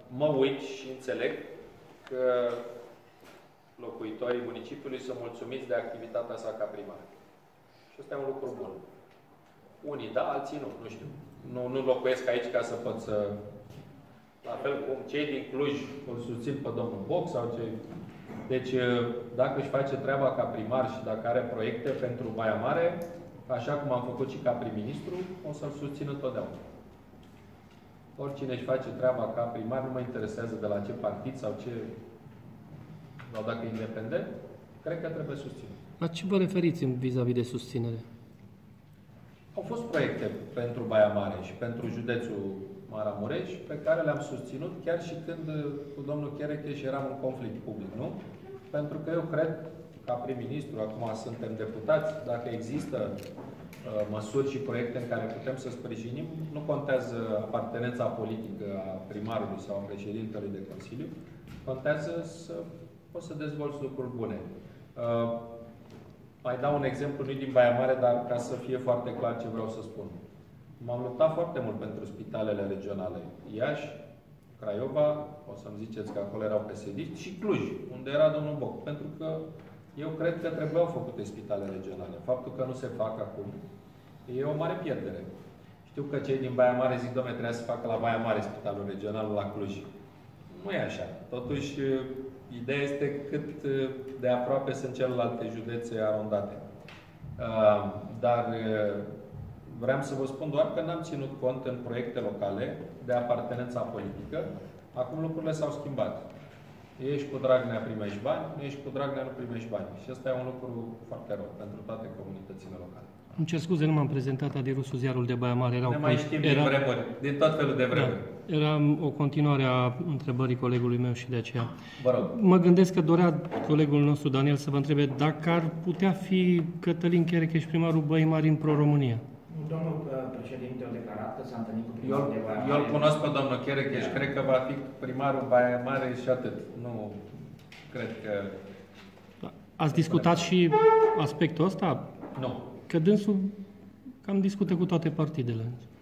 mă uit și înțeleg că locuitorii municipiului sunt mulțumiți de activitatea sa ca primar. Și ăsta e un lucru bun. Unii da, alții nu, nu știu. Nu locuiesc aici ca să pot să... La fel cum cei din Cluj îl susțin pe domnul Boc sau cei... Deci, dacă își face treaba ca primar și dacă are proiecte pentru Baia Mare, așa cum am făcut și ca prim-ministru, o să-l susțin întotdeauna. Oricine își face treaba ca primar, nu mă interesează de la ce partid sau ce... sau dacă e independent, cred că trebuie susținut. La ce vă referiți vis-a-vis de susținere? Au fost proiecte pentru Baia Mare și pentru județul Maramureș pe care le-am susținut chiar și când cu domnul Cherecheș eram în conflict public, nu? Pentru că eu cred, ca prim-ministru, acum suntem deputați, dacă există măsuri și proiecte în care putem să sprijinim, nu contează apartenența politică a primarului sau a președintelui de Consiliu, contează să poți să dezvolți lucruri bune. Mai dau un exemplu, nu din Baia Mare, dar ca să fie foarte clar ce vreau să spun. M-am luptat foarte mult pentru spitalele regionale. Iași, Craiova, o să-mi ziceți că acolo erau PSD-iști, și Cluj, unde era domnul Boc. Pentru că eu cred că trebuiau făcute spitale regionale. Faptul că nu se fac acum e o mare pierdere. Știu că cei din Baia Mare zic, dom'le, trebuia să facă la Baia Mare spitalul regional, la Cluj. Nu e așa. Totuși, ideea este cât de aproape sunt celelalte județe arondate. Dar vreau să vă spun doar că n-am ținut cont în proiecte locale de apartenența politică. Acum lucrurile s-au schimbat. Ești cu Dragnea, primești bani, nu ești cu Dragnea, nu primești bani. Și ăsta e un lucru foarte rău pentru toate comunitățile locale. Îmi cer scuze, nu m-am prezentat adirusul Ziarul de Baia Mare. Ne mai știm din vremuri, din tot felul de vremuri. Da, era o continuare a întrebării colegului meu și de aceea. Vă rog. Mă gândesc că dorea colegul nostru, Daniel, să vă întrebe dacă ar putea fi Cătălin Cherecheș primarul Băii Mari în Pro-România. Domnul președinte a declarat că s-a întâlnit cu primarul de Baia Mare. Eu îl cunosc pe domnul Cherecheș, cred că va fi primarul Baia Mare și atât. Nu cred că... Da. Ați discutat și aspectul ăsta? Nu. Că dânsul cam discută cu toate partidele.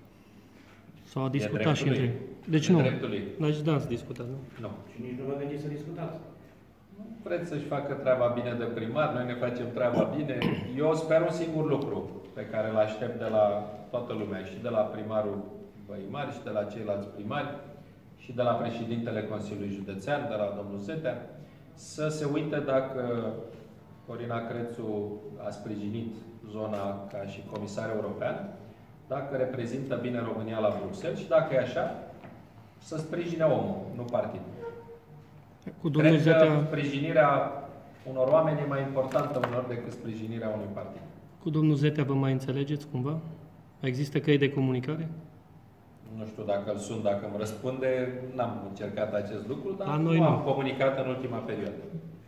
Sau a discutat și între... Deci nu. Deci da, ați discutat, nu? Nu. Și nici nu vă gândiți să discutați. Nu vreți să-și facă treaba bine de primar, noi ne facem treaba bine. Eu sper un singur lucru pe care îl aștept de la toată lumea, și de la primarul Băii Mari, și de la ceilalți primari, și de la președintele Consiliului Județean, de la domnul Zetea, să se uite dacă Corina Crețu a sprijinit zona ca și comisar european, dacă reprezintă bine România la Bruxelles și dacă e așa, să sprijine omul, nu partidul. Cred că sprijinirea unor oameni e mai importantă unor decât sprijinirea unui partid. Cu domnul Zetea vă mai înțelegeți cumva? Există căi de comunicare? Nu știu dacă îl sun, dacă îmi răspunde, n-am încercat acest lucru, dar nu am comunicat în ultima perioadă.